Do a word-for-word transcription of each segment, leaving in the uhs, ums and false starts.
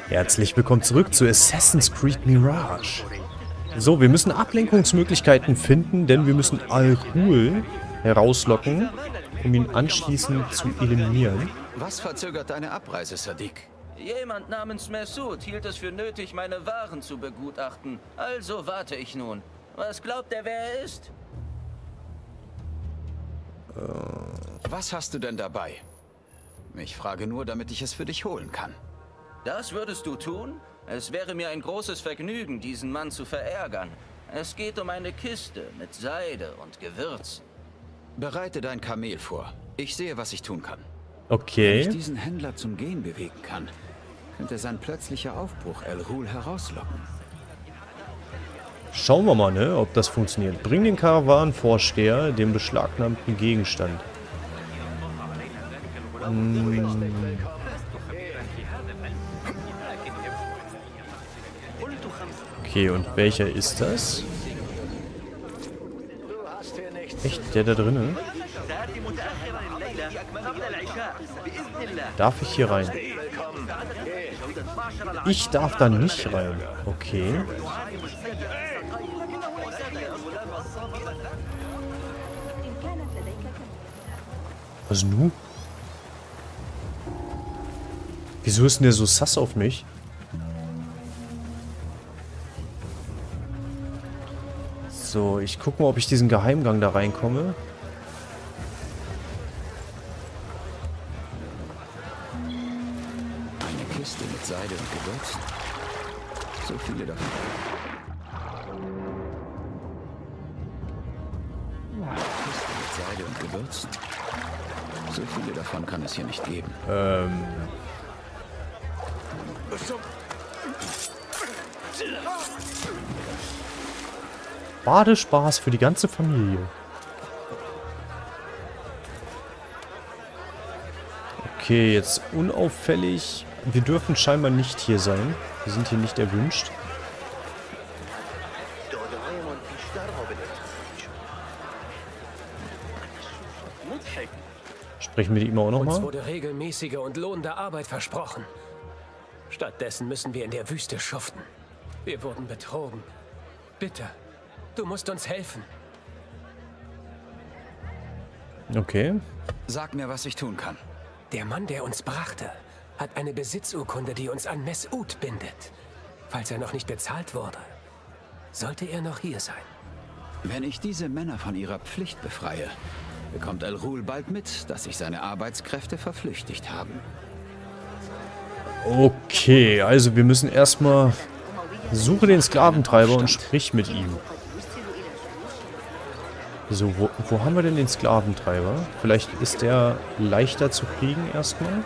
Herzlich willkommen zurück zu Assassin's Creed Mirage. So, wir müssen Ablenkungsmöglichkeiten finden, denn wir müssen Al-Ghul herauslocken, um ihn anschließend zu eliminieren. Was verzögert deine Abreise, Sadiq? Jemand namens Messoud hielt es für nötig, meine Waren zu begutachten. Also warte ich nun. Was glaubt er, wer er ist? Was hast du denn dabei? Ich frage nur, damit ich es für dich holen kann. Das würdest du tun? Es wäre mir ein großes Vergnügen, diesen Mann zu verärgern. Es geht um eine Kiste mit Seide und Gewürzen. Bereite dein Kamel vor. Ich sehe, was ich tun kann. Okay. Wenn ich diesen Händler zum Gehen bewegen kann, könnte sein plötzlicher Aufbruch Al-Ghul herauslocken. Schauen wir mal, ne, ob das funktioniert. Bring den Karawanenvorsteher den beschlagnahmten Gegenstand. Hm. Okay, und welcher ist das? Echt, der da drinnen? Darf ich hier rein? Ich darf da nicht rein. Okay. Was nu? Wieso ist denn der so sass auf mich? So, ich gucke mal, ob ich diesen Geheimgang da reinkomme. Eine Kiste mit Seide und Gewürzen. So viele davon. Eine Kiste mit Seide und Gewürzen. So viele davon kann es hier nicht geben. Ähm. Badespaß für die ganze Familie. Okay, jetzt unauffällig. Wir dürfen scheinbar nicht hier sein. Wir sind hier nicht erwünscht. Sprechen wir die immer auch noch mal? Uns wurde regelmäßige und lohnende Arbeit versprochen. Stattdessen müssen wir in der Wüste schuften. Wir wurden betrogen. Bitte, du musst uns helfen. Okay. Sag mir, was ich tun kann. Der Mann, der uns brachte, hat eine Besitzurkunde, die uns an Messoud bindet. Falls er noch nicht bezahlt wurde, sollte er noch hier sein. Wenn ich diese Männer von ihrer Pflicht befreie, bekommt Al-Ghul bald mit, dass sich seine Arbeitskräfte verflüchtigt haben. Okay, also wir müssen erstmal... Suche den Sklaventreiber und sprich mit ihm. So, wo, wo haben wir denn den Sklaventreiber? Vielleicht ist der leichter zu kriegen erstmal.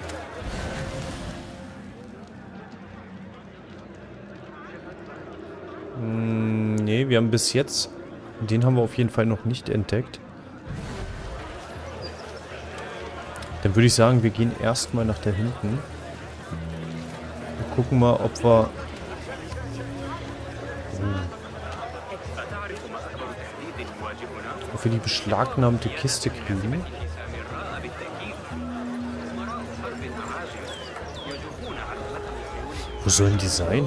Hm, nee, wir haben bis jetzt... Den haben wir auf jeden Fall noch nicht entdeckt. Dann würde ich sagen, wir gehen erstmal nach da hinten. Wir gucken mal, ob wir... Ob wir die beschlagnahmte Kiste kriegen. Wo sollen die sein?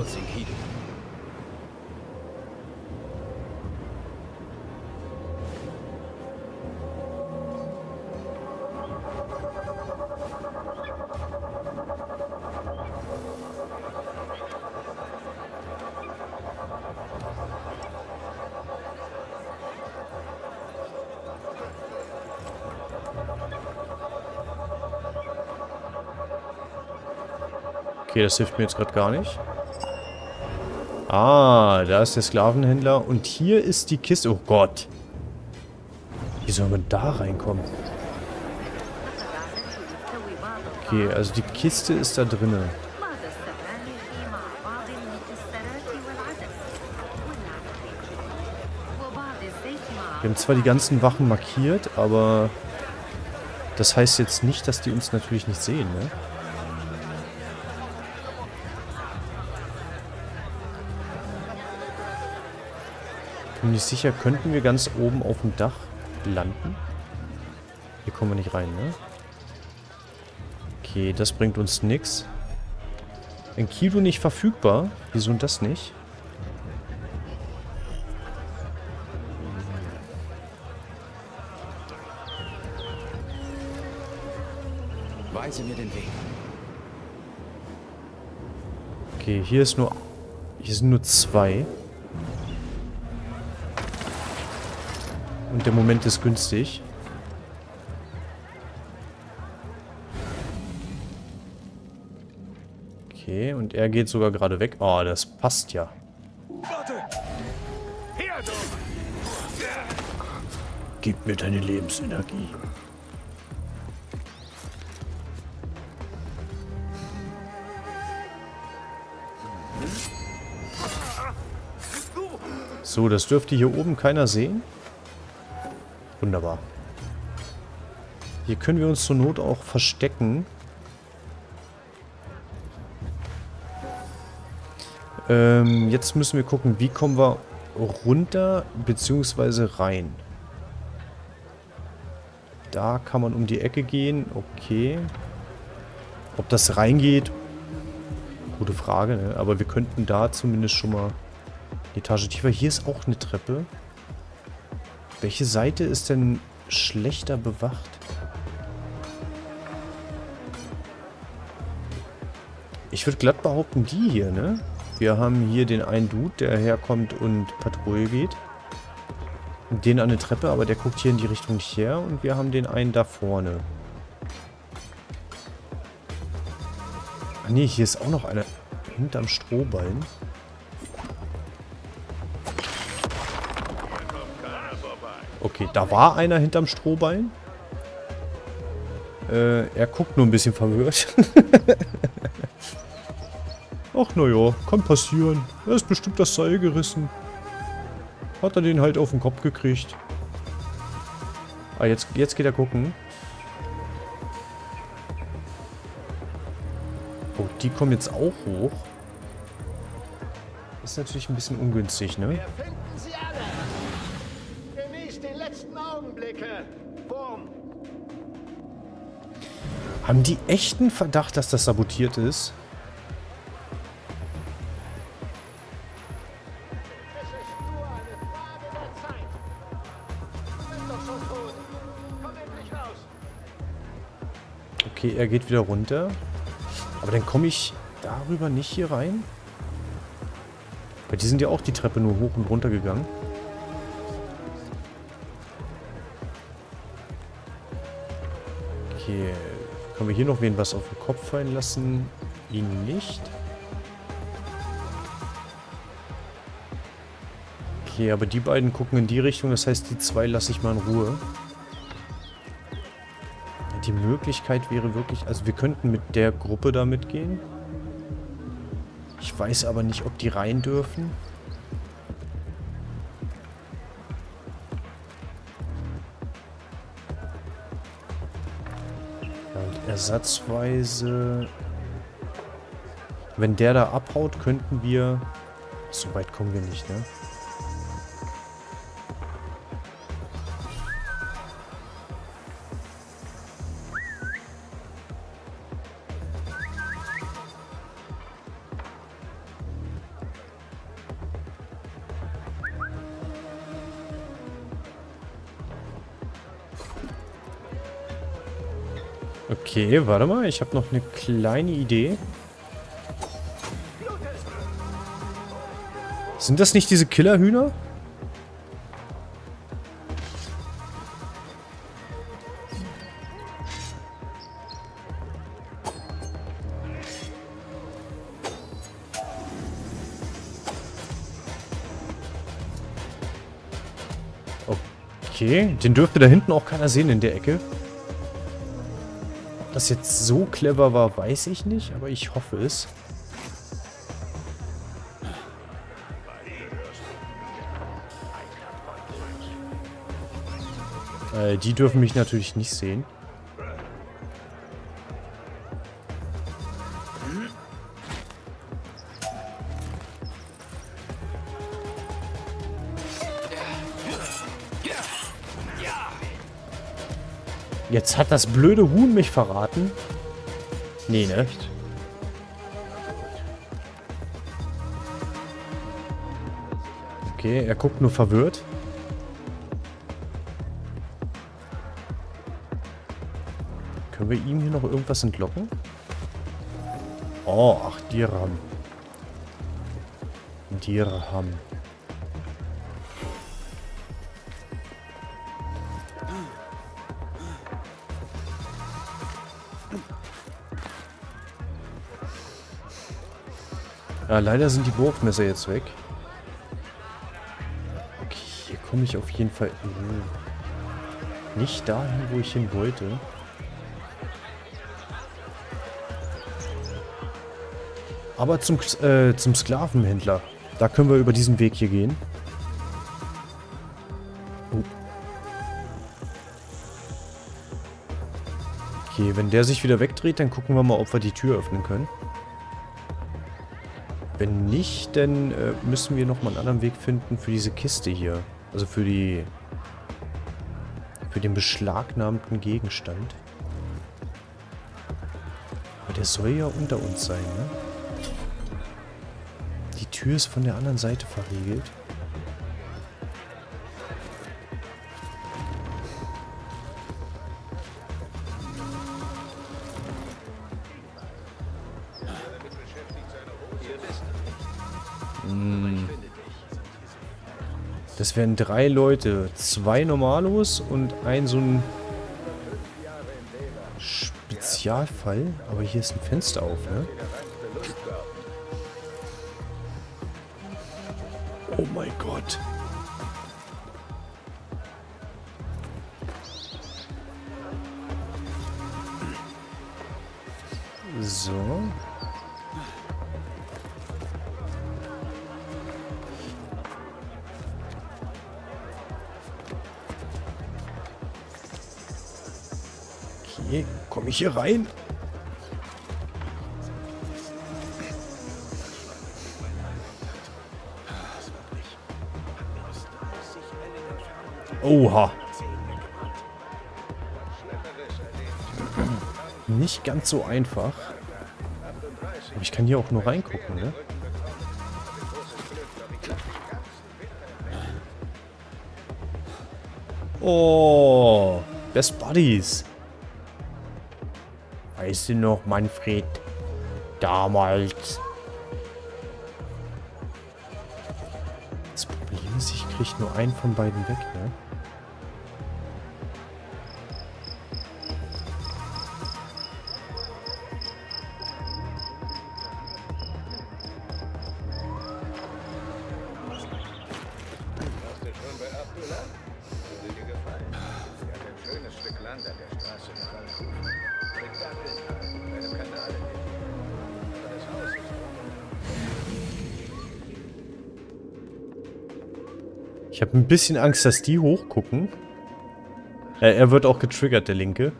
Okay, das hilft mir jetzt gerade gar nicht. Ah, da ist der Sklavenhändler. Und hier ist die Kiste. Oh Gott. Wie soll man da reinkommen? Okay, also die Kiste ist da drinnen. Wir haben zwar die ganzen Wachen markiert, aber das heißt jetzt nicht, dass die uns natürlich nicht sehen, ne? Ich bin nicht sicher, könnten wir ganz oben auf dem Dach landen? Hier kommen wir nicht rein, ne? Okay, das bringt uns nichts. Enkidu nicht verfügbar. Wieso das nicht? Weise mir den Weg. Okay, hier ist nur... Hier sind nur zwei. Und der Moment ist günstig. Okay, und er geht sogar gerade weg. Oh, das passt ja. Gib mir deine Lebensenergie. So, das dürfte hier oben keiner sehen. Wunderbar. Hier können wir uns zur Not auch verstecken. Ähm, jetzt müssen wir gucken, wie kommen wir runter bzw. rein. Da kann man um die Ecke gehen. Okay. Ob das reingeht? Gute Frage, ne? Aber wir könnten da zumindest schon mal die Etage tiefer. Hier ist auch eine Treppe. Welche Seite ist denn schlechter bewacht? Ich würde glatt behaupten, die hier, ne? Wir haben hier den einen Dude, der herkommt und Patrouille geht. Den an der Treppe, aber der guckt hier in die Richtung her. Und wir haben den einen da vorne. Ach nee, hier ist auch noch einer hinterm Strohballen. Okay, da war einer hinterm Strohballen. Äh, er guckt nur ein bisschen verwirrt. Ach naja, kann passieren. Er ist bestimmt das Seil gerissen. Hat er den halt auf den Kopf gekriegt. Ah, jetzt, jetzt geht er gucken. Oh, die kommen jetzt auch hoch. Ist natürlich ein bisschen ungünstig, ne? Wir finden sie alle. Genießt die letzten Augenblicke. Boom. Haben die echten Verdacht, dass das sabotiert ist? Es ist nur eine Frage der Zeit. Du bist doch schon tot. Komm endlich raus. Okay, er geht wieder runter. Aber dann komme ich darüber nicht hier rein. Weil die sind ja auch die Treppe nur hoch und runter gegangen. Okay. Können wir hier noch wen was auf den Kopf fallen lassen? Ihn nicht. Okay, aber die beiden gucken in die Richtung. Das heißt, die zwei lasse ich mal in Ruhe. Die Möglichkeit wäre wirklich... Also wir könnten mit der Gruppe da mitgehen. Ich weiß aber nicht, ob die rein dürfen. Ja, und ersatzweise... Wenn der da abhaut, könnten wir... So weit kommen wir nicht, ne? Okay, warte mal. Ich habe noch eine kleine Idee. Sind das nicht diese Killerhühner? Okay, den dürfte da hinten auch keiner sehen in der Ecke. Ob das jetzt so clever war, weiß ich nicht, aber ich hoffe es. Äh, die dürfen mich natürlich nicht sehen. Jetzt hat das blöde Huhn mich verraten. Nee, ne? Okay, er guckt nur verwirrt. Können wir ihm hier noch irgendwas entlocken? Oh, ach, Dirham. Dirham. Ja, leider sind die Wurfmesser jetzt weg. Okay, hier komme ich auf jeden Fall äh, nicht dahin, wo ich hin wollte. Aber zum, äh, zum Sklavenhändler. Da können wir über diesen Weg hier gehen. Oh. Okay, wenn der sich wieder wegdreht, dann gucken wir mal, ob wir die Tür öffnen können. Wenn nicht, dann äh, müssen wir nochmal einen anderen Weg finden für diese Kiste hier. Also für die... für den beschlagnahmten Gegenstand. Aber der soll ja unter uns sein, ne? Die Tür ist von der anderen Seite verriegelt. Das wären drei Leute. Zwei Normalos und ein so ein Spezialfall. Aber hier ist ein Fenster auf, ne? Oh mein Gott. So. Okay, komme ich hier rein? Oha. Nicht ganz so einfach. Aber ich kann hier auch nur reingucken, ne? Oh, Best Buddies. Weißt du noch, Manfred? Damals. Das Problem ist, ich kriege nur einen von beiden weg, ne? Ich habe ein bisschen Angst, dass die hochgucken. Äh, er wird auch getriggert, der Linke.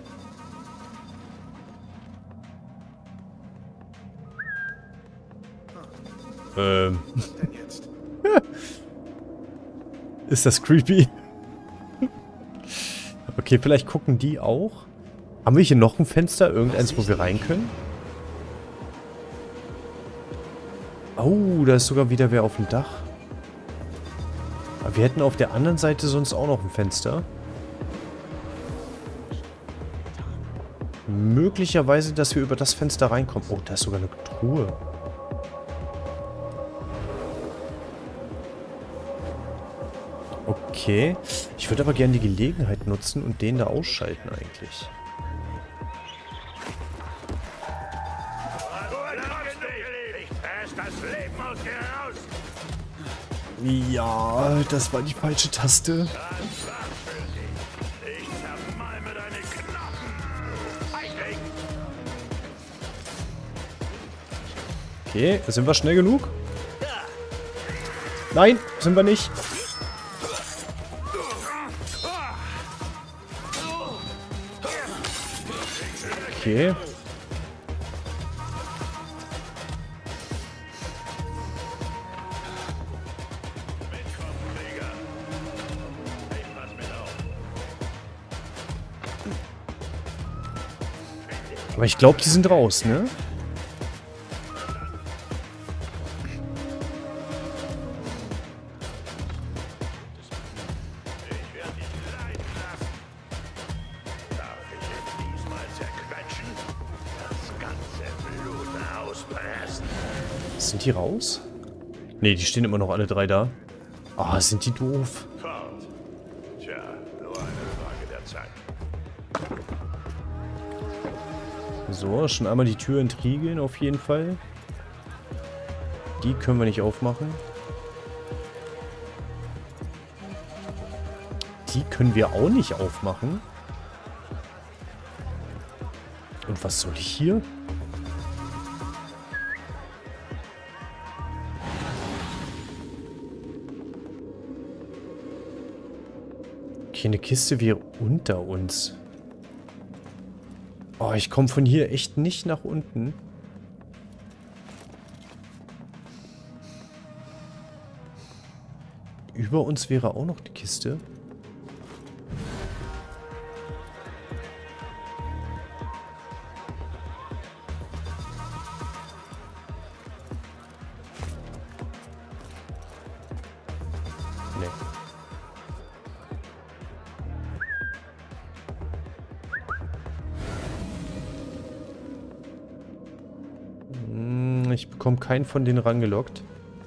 Ähm. Ist das creepy? Okay, vielleicht gucken die auch. Haben wir hier noch ein Fenster? Irgendeins, wo wir rein können? Oh, da ist sogar wieder wer auf dem Dach. Aber wir hätten auf der anderen Seite sonst auch noch ein Fenster. Möglicherweise, dass wir über das Fenster reinkommen. Oh, da ist sogar eine Truhe. Okay. Ich würde aber gerne die Gelegenheit nutzen und den da ausschalten eigentlich. Ja, das war die falsche Taste. Okay, sind wir schnell genug? Nein, sind wir nicht. Okay. Aber ich glaube, die sind raus, ne? Sind die raus? Ne, die stehen immer noch alle drei da. Ah, oh, sind die doof. Tja, nur eine Frage der Zeit. So, schon einmal die Tür entriegeln auf jeden Fall. Die können wir nicht aufmachen. Die können wir auch nicht aufmachen. Und was soll ich hier? Okay, eine Kiste wäre unter uns. Oh, ich komme von hier echt nicht nach unten. Über uns wäre auch noch die Kiste. Nee. Hm, ich bekomme keinen von denen rangelockt.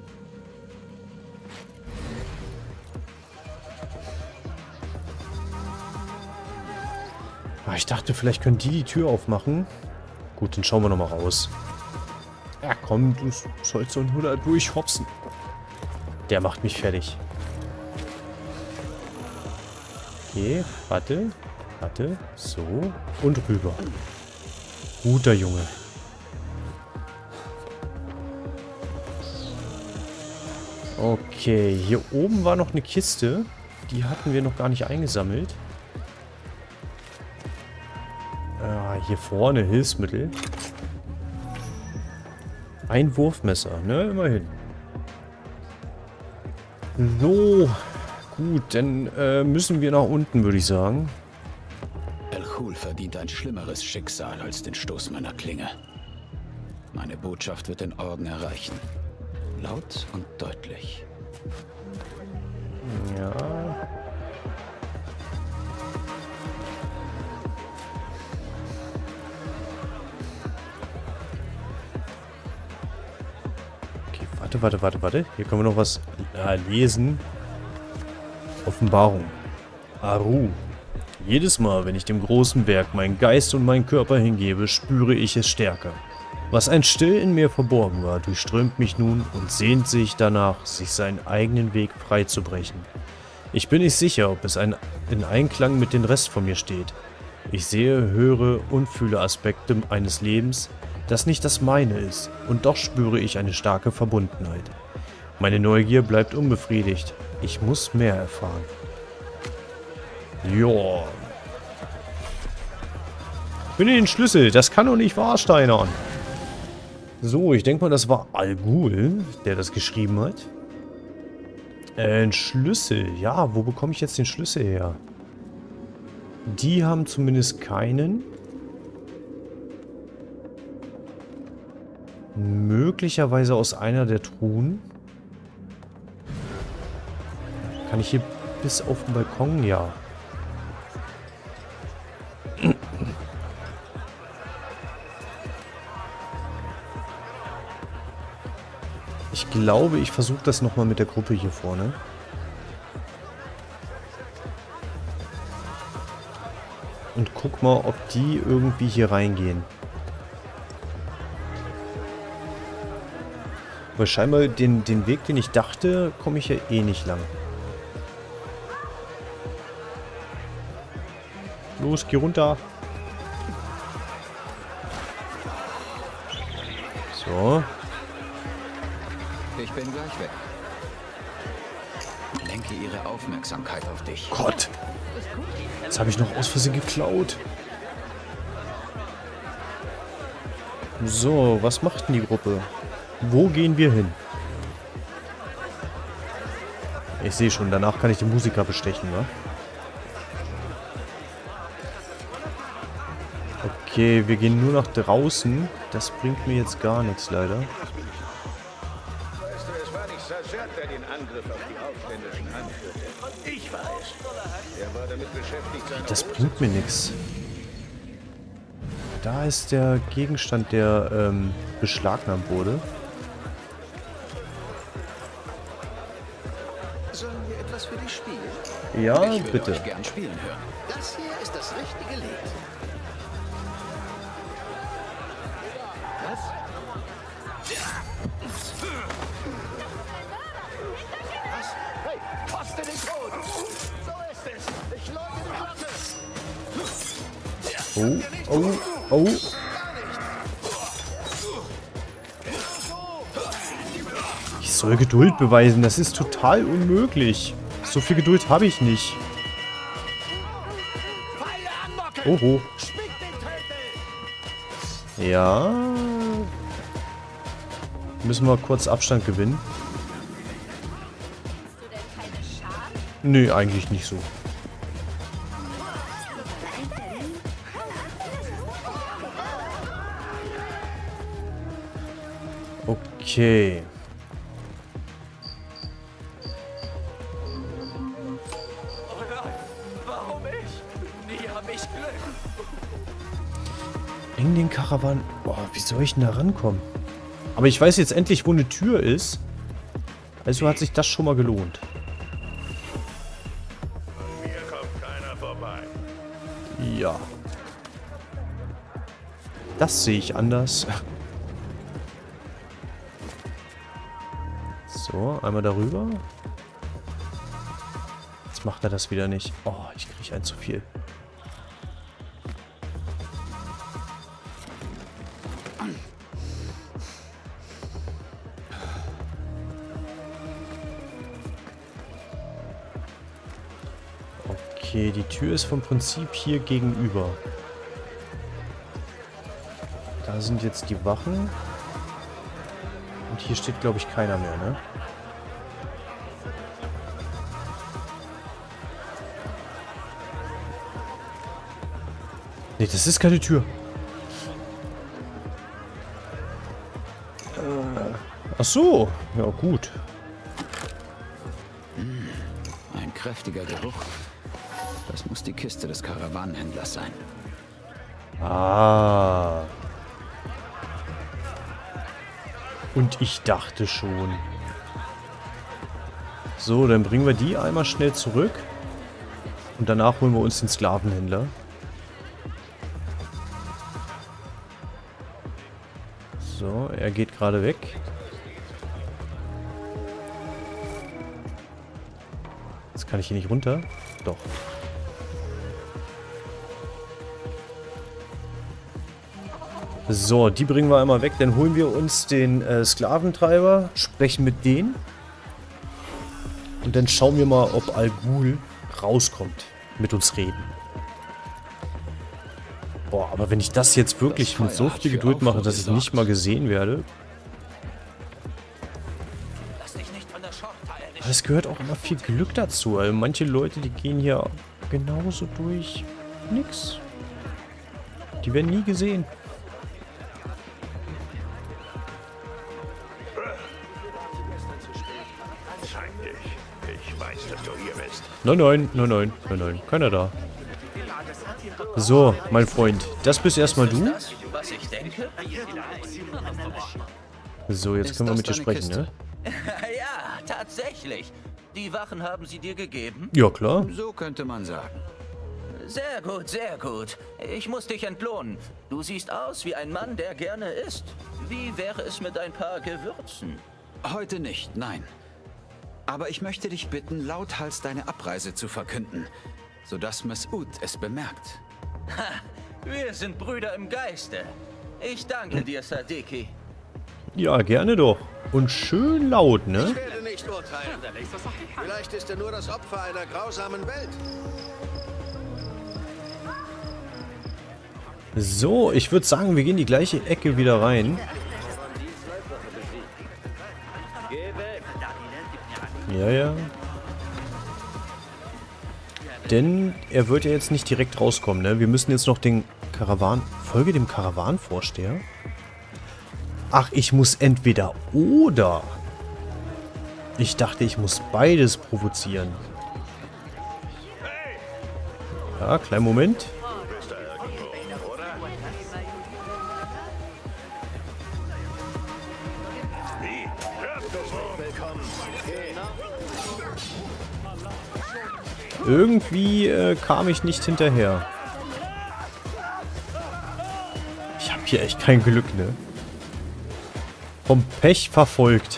Ich dachte, vielleicht können die die Tür aufmachen. Gut, dann schauen wir nochmal raus. Ja, komm, du sollst so ein Huller durchhopsen. Der macht mich fertig. Okay, warte. Warte. So. Und rüber. Guter Junge. Okay, hier oben war noch eine Kiste. Die hatten wir noch gar nicht eingesammelt. Ah, hier vorne Hilfsmittel. Ein Wurfmesser, ne? Immerhin. So. Gut, dann äh, müssen wir nach unten, würde ich sagen. El-Ghul verdient ein schlimmeres Schicksal als den Stoß meiner Klinge. Meine Botschaft wird den Orden erreichen. Laut und deutlich. Ja. Okay, warte, warte, warte, warte. Hier können wir noch was äh, lesen. Offenbarung. Aru. Jedes Mal, wenn ich dem großen Werk meinen Geist und meinen Körper hingebe, spüre ich es stärker. Was einst still in mir verborgen war, durchströmt mich nun und sehnt sich danach, sich seinen eigenen Weg freizubrechen. Ich bin nicht sicher, ob es ein, in Einklang mit dem Rest von mir steht. Ich sehe, höre und fühle Aspekte eines Lebens, das nicht das meine ist, und doch spüre ich eine starke Verbundenheit. Meine Neugier bleibt unbefriedigt. Ich muss mehr erfahren. Joa. Bin den Schlüssel, das kann doch nicht wahr, Steinern. So, ich denke mal, das war Al-Ghul, der das geschrieben hat. Äh, ein Schlüssel. Ja, wo bekomme ich jetzt den Schlüssel her? Die haben zumindest keinen. Möglicherweise aus einer der Truhen. Kann ich hier bis auf den Balkon? Ja. Ich glaube, ich versuche das nochmal mit der Gruppe hier vorne. Und guck mal, ob die irgendwie hier reingehen. Weil scheinbar den, den Weg, den ich dachte, komme ich ja eh nicht lang. Los, geh runter. So. Ich bin gleich weg. Lenke ihre Aufmerksamkeit auf dich. Gott. Das habe ich noch aus Versehen geklaut. So, was macht denn die Gruppe? Wo gehen wir hin? Ich sehe schon, danach kann ich den Musiker bestechen, wa? Okay, wir gehen nur nach draußen. Das bringt mir jetzt gar nichts, leider. Weißt du, es war nicht Sajjad, der den Angriff auf die Aufständischen anführte. Und ich war es. Er war damit beschäftigt, seine Das bringt mir nichts. Da ist der Gegenstand, der ähm, beschlagnahmt wurde. Sollen wir etwas für dich spielen? Ja, Ich würde bitte. euch gern spielen hören. Das hier ist das richtige Lied. Hey, poste den Tod! So ist es! Ich läute die Glocke! Oh, oh, oh. Ich soll Geduld beweisen. Das ist total unmöglich. So viel Geduld habe ich nicht. Pfeile anlocken! Oho. Schmied den Tötel! Ja. Müssen wir kurz Abstand gewinnen. Du denn keine Scham? Nö, eigentlich nicht so. Okay. Warum ich? Nie hab ich Glück. In den Karawan. Boah, wie soll ich denn da rankommen? Aber ich weiß jetzt endlich, wo eine Tür ist. Also hat sich das schon mal gelohnt. Hier kommt keiner vorbei. Ja. Das sehe ich anders. So, einmal darüber. Jetzt macht er das wieder nicht. Oh, ich kriege ein zu viel. Okay, die Tür ist vom Prinzip hier gegenüber. Da sind jetzt die Wachen. Und hier steht, glaube ich, keiner mehr, ne? Nee, das ist keine Tür. Äh, ach so. Ja, gut. Ein kräftiger Geruch. Das muss die Kiste des Karawanenhändlers sein. Ah. Und ich dachte schon. So, dann bringen wir die einmal schnell zurück. Und danach holen wir uns den Sklavenhändler. So, er geht gerade weg. Jetzt kann ich hier nicht runter. Doch. So, die bringen wir einmal weg. Dann holen wir uns den äh, Sklaventreiber, sprechen mit denen. Und dann schauen wir mal, ob Al Ghul rauskommt. Mit uns reden. Boah, aber wenn ich das jetzt wirklich mit so viel Geduld mache, dass ich nicht mal gesehen werde. Lass dich nicht von der Schortteile nicht. Aber es gehört auch immer viel Glück dazu. Also manche Leute, die gehen hier genauso durch. Nix. Die werden nie gesehen. Zeig dich. Ich weiß, dass du hier bist. Nein, nein, nein, nein, nein, nein. Keiner da. So, mein Freund. Das bist erstmal du. Das, was ich denke? So, jetzt Ist können wir das mit dir deine sprechen, Kiste? ne? Ja, tatsächlich. Die Wachen haben sie dir gegeben? Ja, klar. So könnte man sagen. Sehr gut, sehr gut. Ich muss dich entlohnen. Du siehst aus wie ein Mann, der gerne isst. Wie wäre es mit ein paar Gewürzen? Heute nicht, nein. Aber ich möchte dich bitten, lauthals deine Abreise zu verkünden, sodass Mas'ud es bemerkt. Ha, wir sind Brüder im Geiste. Ich danke dir, Sadiki. Ja, gerne doch. Und schön laut, ne? Ich werde nicht urteilen. Vielleicht ist er nur das Opfer einer grausamen Welt. So, ich würde sagen, wir gehen die gleiche Ecke wieder rein. Ja, ja. Denn er wird ja jetzt nicht direkt rauskommen, ne? Wir müssen jetzt noch den Karawan... Folge dem Karawanvorsteher? Ach, ich muss entweder oder. Ich dachte, ich muss beides provozieren. Ja, kleinen Moment. Irgendwie äh, kam ich nicht hinterher. Ich habe hier echt kein Glück, ne? Vom Pech verfolgt.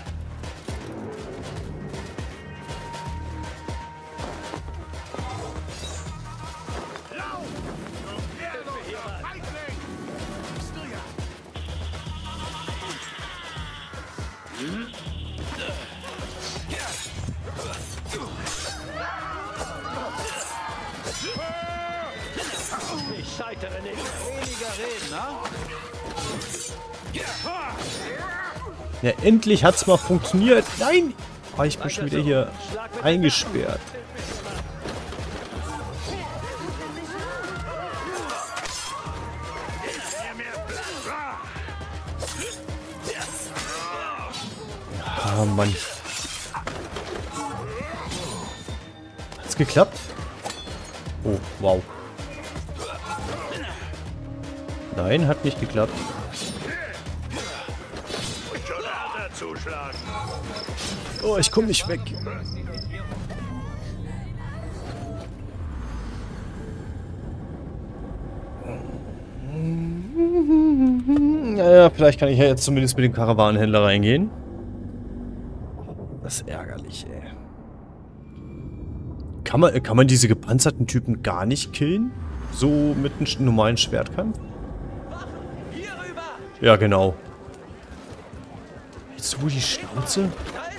Ich scheitere nicht. Weniger reden, ne? Ja, endlich hat's mal funktioniert. Nein! Ah, ich bin schon wieder hier eingesperrt. Ah, Mann. Hat's geklappt? Oh, wow. Nein, hat nicht geklappt. Oh, ich komme nicht weg. Naja, vielleicht kann ich ja jetzt zumindest mit dem Karawanenhändler reingehen. Das ist ärgerlich, ey. Kann man, kann man diese gepanzerten Typen gar nicht killen? So mit einem normalen Schwertkampf? Ja, genau. Jetzt wo die Schnauze?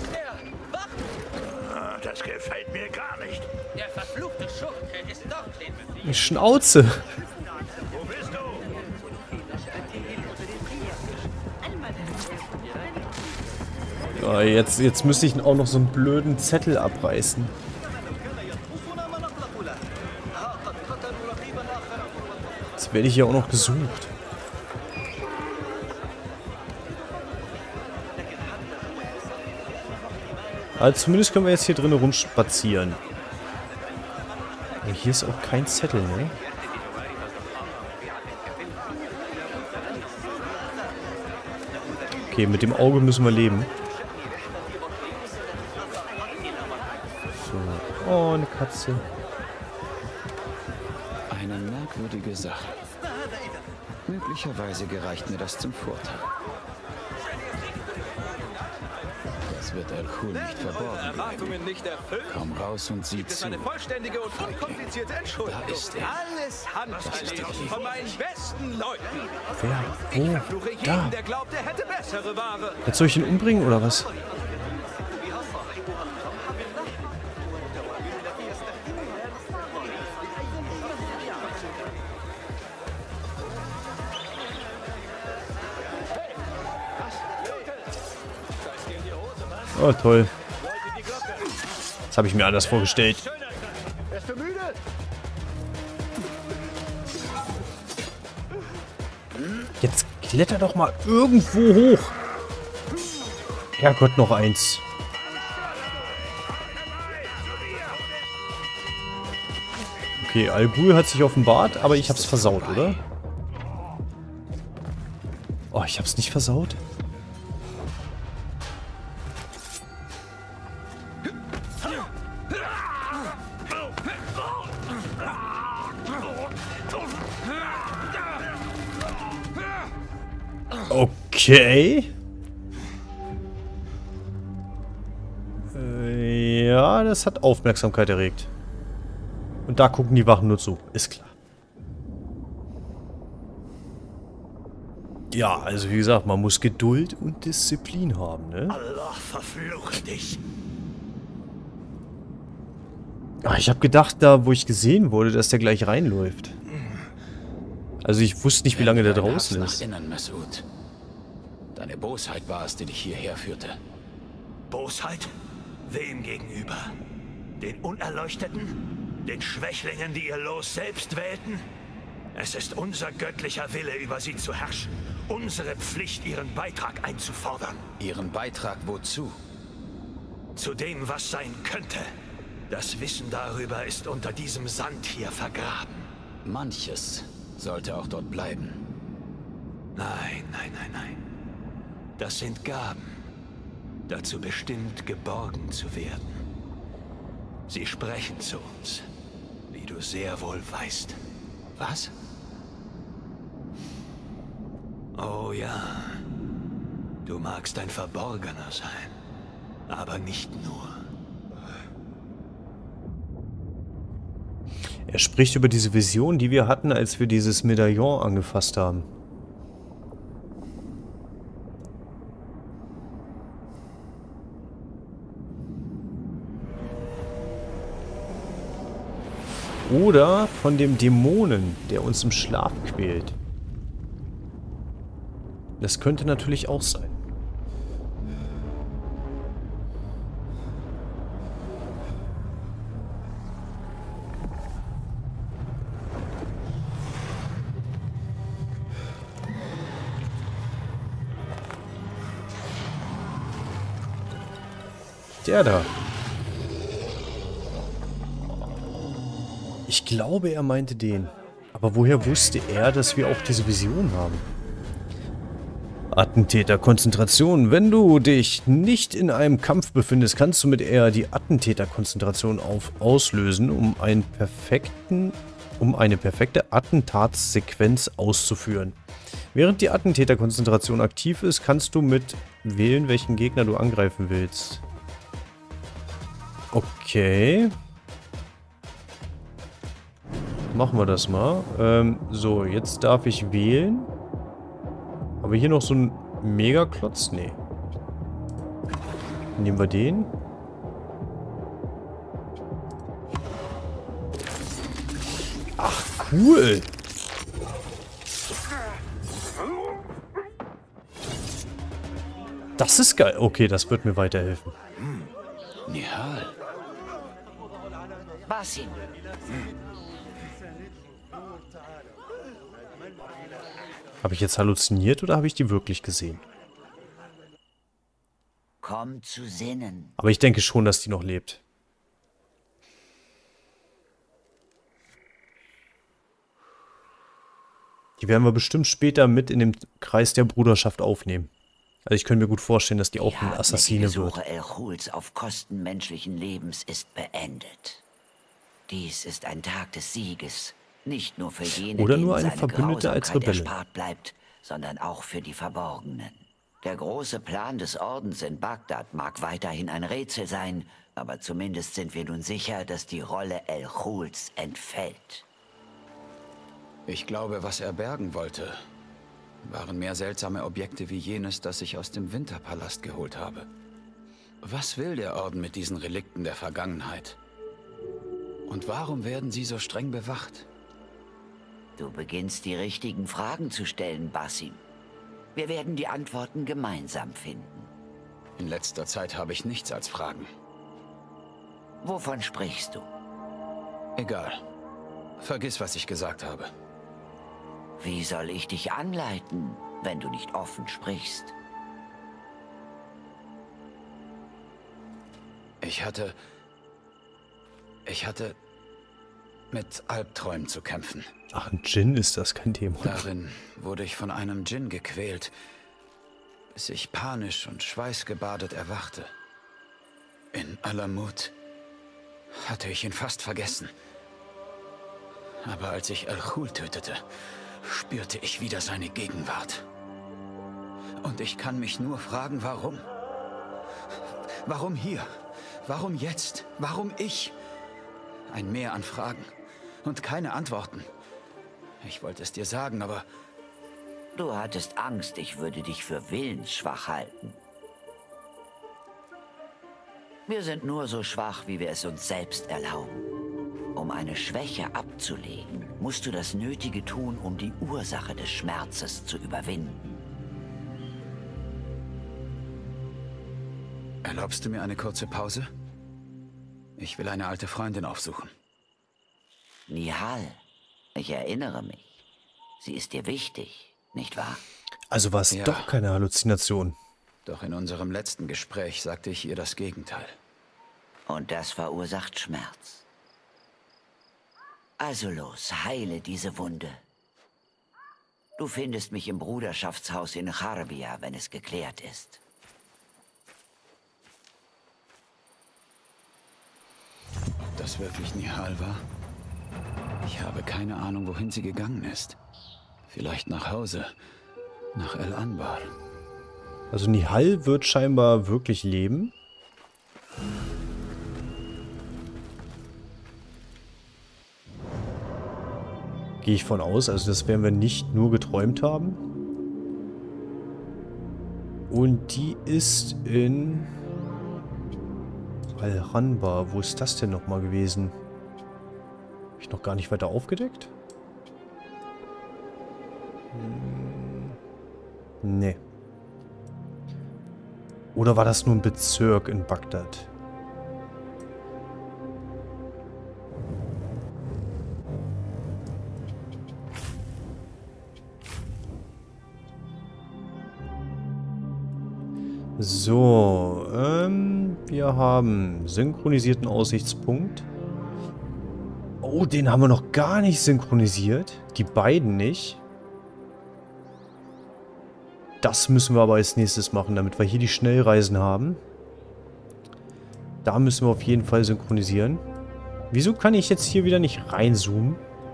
Das gefällt mir gar nicht. Der verfluchte Schuft, er ist dort. Die Schnauze. Wo bist du? Ja, jetzt, jetzt müsste ich auch noch so einen blöden Zettel abreißen. Jetzt werde ich hier auch noch gesucht. Also zumindest können wir jetzt hier drin rumspazieren. Aber hier ist auch kein Zettel, ne? Okay, mit dem Auge müssen wir leben. So. Oh, eine Katze. Eine merkwürdige Sache. Möglicherweise gereicht mir das zum Vorteil. Das wird El-Khul nicht verborgen bleiben. Erwartungen nicht erfüllt. Komm raus und sieh Das ist zu. eine vollständige und unkomplizierte Entschuldigung. Da ist er. Alles handverlesen von meinen besten Leuten. Wer? Wo? Fluche jeden, Da. der glaubt, er hätte bessere Ware. Jetzt soll ich ihn umbringen, oder was? Oh, toll. Das habe ich mir anders vorgestellt. Bist du müde? Jetzt kletter doch mal irgendwo hoch. Herrgott, noch eins. Okay, Al-Ghul hat sich offenbart, aber ich hab's versaut, oder? Oh, ich hab's nicht versaut? Okay. Äh, ja, das hat Aufmerksamkeit erregt. Und da gucken die Wachen nur zu. Ist klar. Ja, also wie gesagt, man muss Geduld und Disziplin haben, ne? Allah verflucht dich. Ah, ich habe gedacht, da wo ich gesehen wurde, dass der gleich reinläuft. Also ich wusste nicht, wie lange der draußen ist. Nach innen, Mas'ud. Deine Bosheit war es, die dich hierher führte. Bosheit? Wem gegenüber? Den Unerleuchteten? Den Schwächlingen, die ihr Los selbst wählten? Es ist unser göttlicher Wille, über sie zu herrschen. Unsere Pflicht, ihren Beitrag einzufordern. Ihren Beitrag wozu? Zu dem, was sein könnte. Das Wissen darüber ist unter diesem Sand hier vergraben. Manches sollte auch dort bleiben. Nein, nein, nein, nein. Das sind Gaben. dazu bestimmt, geborgen zu werden. Sie sprechen zu uns, wie du sehr wohl weißt. Was? Oh ja, du magst ein Verborgener sein, aber nicht nur. Er spricht über diese Vision, die wir hatten, als wir dieses Medaillon angefasst haben. Oder von dem Dämonen, der uns im Schlaf quält. Das könnte natürlich auch sein. Der da. Ich glaube, er meinte den. Aber woher wusste er, dass wir auch diese Vision haben? Attentäterkonzentration. Wenn du dich nicht in einem Kampf befindest, kannst du mit R die Attentäterkonzentration auf auslösen, um einen perfekten, um eine perfekte Attentatssequenz auszuführen. Während die Attentäterkonzentration aktiv ist, kannst du mit wählen, welchen Gegner du angreifen willst. Okay. Machen wir das mal. Ähm, so, jetzt darf ich wählen. Aber hier noch so ein Megaklotz? Nee. Nehmen wir den. Ach, cool. Das ist geil. Okay, das wird mir weiterhelfen. Hm. Nihal. Basim. Habe ich jetzt halluziniert oder habe ich die wirklich gesehen? Komm zu Sinnen. Aber ich denke schon, dass die noch lebt. Die werden wir bestimmt später mit in den Kreis der Bruderschaft aufnehmen. Also ich könnte mir gut vorstellen, dass die auch eine Assassine wird. Die El-Ghuls auf Kosten menschlichen Lebens ist beendet. Dies ist ein Tag des Sieges. Nicht nur für jene, Oder denen nur eine seine Verbündete als Grausamkeit Rebelle. erspart bleibt, sondern auch für die Verborgenen. Der große Plan des Ordens in Bagdad mag weiterhin ein Rätsel sein, aber zumindest sind wir nun sicher, dass die Rolle El-Ghuls entfällt. Ich glaube, was er bergen wollte, waren mehr seltsame Objekte wie jenes, das ich aus dem Winterpalast geholt habe. Was will der Orden mit diesen Relikten der Vergangenheit? Und warum werden sie so streng bewacht? Du beginnst die richtigen Fragen zu stellen, Basim. Wir werden die Antworten gemeinsam finden. In letzter Zeit habe ich nichts als Fragen. Wovon sprichst du? Egal. Vergiss, was ich gesagt habe. Wie soll ich dich anleiten, wenn du nicht offen sprichst? Ich hatte... Ich hatte... mit Albträumen zu kämpfen. Ach, ein Djinn ist das, kein Dämon. Darin wurde ich von einem Djinn gequält, bis ich panisch und schweißgebadet erwachte. In Alamut hatte ich ihn fast vergessen. Aber als ich Al-Ghul tötete, spürte ich wieder seine Gegenwart. Und ich kann mich nur fragen, warum? Warum hier? Warum jetzt? Warum ich? Ein Meer an Fragen und keine Antworten. Ich wollte es dir sagen, aber... Du hattest Angst, ich würde dich für willensschwach halten. Wir sind nur so schwach, wie wir es uns selbst erlauben. Um eine Schwäche abzulegen, musst du das Nötige tun, um die Ursache des Schmerzes zu überwinden. Erlaubst du mir eine kurze Pause? Ich will eine alte Freundin aufsuchen. Nihal, ich erinnere mich. Sie ist dir wichtig, nicht wahr? Also war es Ja. doch keine Halluzination. Doch in unserem letzten Gespräch sagte ich ihr das Gegenteil. Und das verursacht Schmerz. Also los, heile diese Wunde. Du findest mich im Bruderschaftshaus in Charbia, wenn es geklärt ist. das wirklich Nihal war? Ich habe keine Ahnung, wohin sie gegangen ist. Vielleicht nach Hause, nach El Anbar. Also Nihal wird scheinbar wirklich leben. Gehe ich von aus, also das werden wir nicht nur geträumt haben. Und die ist in Al-Hanbar. Wo ist das denn nochmal gewesen? Habe ich noch gar nicht weiter aufgedeckt? Hm. Nee. Oder war das nur ein Bezirk in Bagdad? So, ähm, wir haben synchronisierten Aussichtspunkt. Oh, den haben wir noch gar nicht synchronisiert. Die beiden nicht. Das müssen wir aber als nächstes machen, damit wir hier die Schnellreisen haben. Da müssen wir auf jeden Fall synchronisieren. Wieso kann ich jetzt hier wieder nicht reinzoomen?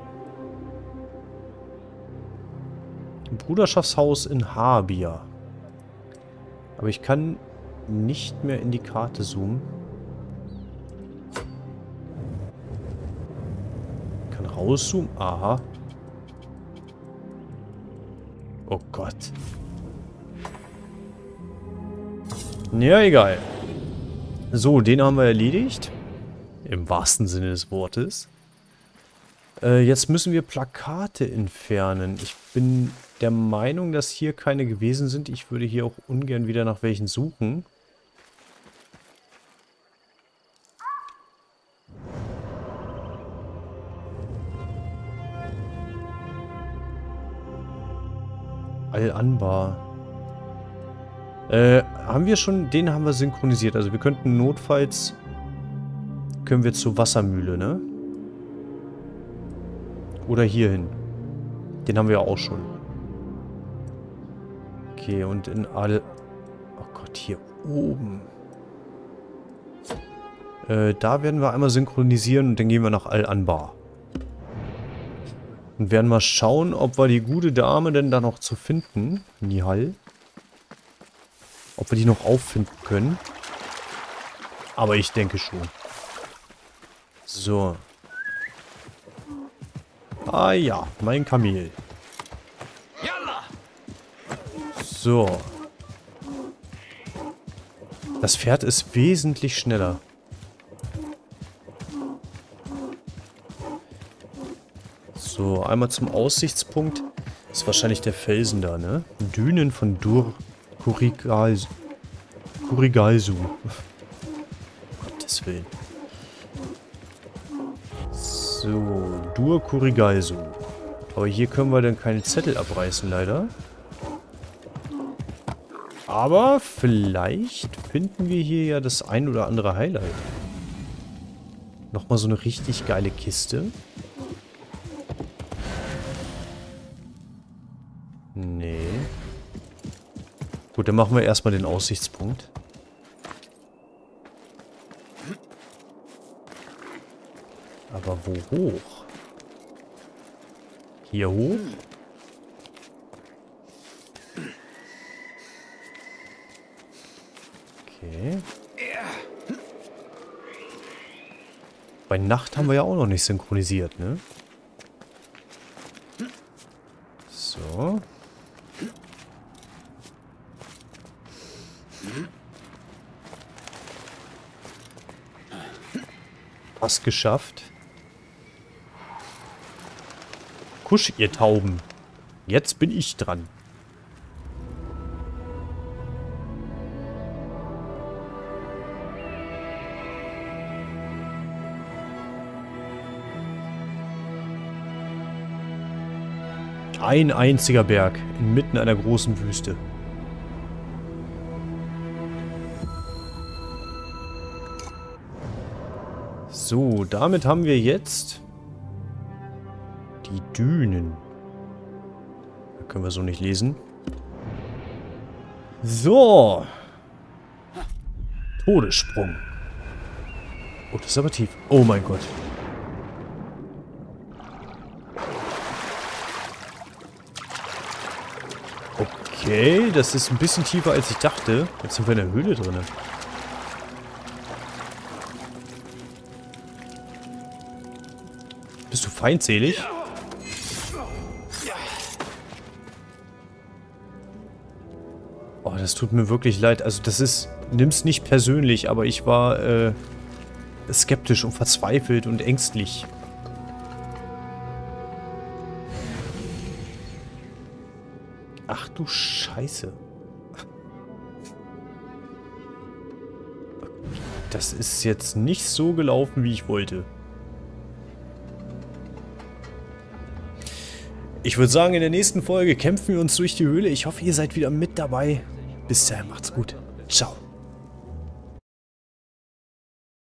Bruderschaftshaus in Harbia. Aber ich kann nicht mehr in die Karte zoomen. Ich kann rauszoomen. Aha. Oh Gott. Ja, egal. So, den haben wir erledigt. Im wahrsten Sinne des Wortes. Äh, jetzt müssen wir Plakate entfernen. Ich bin der Meinung, dass hier keine gewesen sind. Ich würde hier auch ungern wieder nach welchen suchen. Al-Anbar. Äh, haben wir schon... Den haben wir synchronisiert. Also wir könnten notfalls... Können wir zur Wassermühle, ne? Oder hierhin. Den haben wir auch schon. Okay, und in Al... Oh Gott, hier oben. Äh, da werden wir einmal synchronisieren und dann gehen wir nach Al-Anbar. Und werden mal schauen, ob wir die gute Dame denn da noch zu finden, Nihal. Ob wir die noch auffinden können. Aber ich denke schon. So. Ah ja, mein Kamel. So. Das Pferd ist wesentlich schneller. So, einmal zum Aussichtspunkt. Das ist wahrscheinlich der Felsen da, ne? Dünen von Dur Kurigalsu. Kurigalsu. Gottes Willen. So, Dur Kurigalsu. Aber hier können wir dann keine Zettel abreißen, leider. Aber vielleicht finden wir hier ja das ein oder andere Highlight. Nochmal so eine richtig geile Kiste. Nee. Gut, dann machen wir erstmal den Aussichtspunkt. Aber wo hoch? Hier hoch? Okay. Bei Nacht haben wir ja auch noch nicht synchronisiert, ne? So. Fast geschafft. Kusch, ihr Tauben. Jetzt bin ich dran. Ein einziger Berg inmitten einer großen Wüste. So, damit haben wir jetzt die Dünen. Da können wir so nicht lesen. So. Todessprung. Oh, das ist aber tief. Oh mein Gott. Okay, das ist ein bisschen tiefer als ich dachte. Jetzt sind wir in der Höhle drin. Bist du feindselig? Oh, das tut mir wirklich leid. Also das ist... Nimm's nicht persönlich, aber ich war äh, skeptisch und verzweifelt und ängstlich. Ach du Scheiße. Das ist jetzt nicht so gelaufen, wie ich wollte. Ich würde sagen, in der nächsten Folge kämpfen wir uns durch die Höhle. Ich hoffe, ihr seid wieder mit dabei. Bis dahin, macht's gut. Ciao.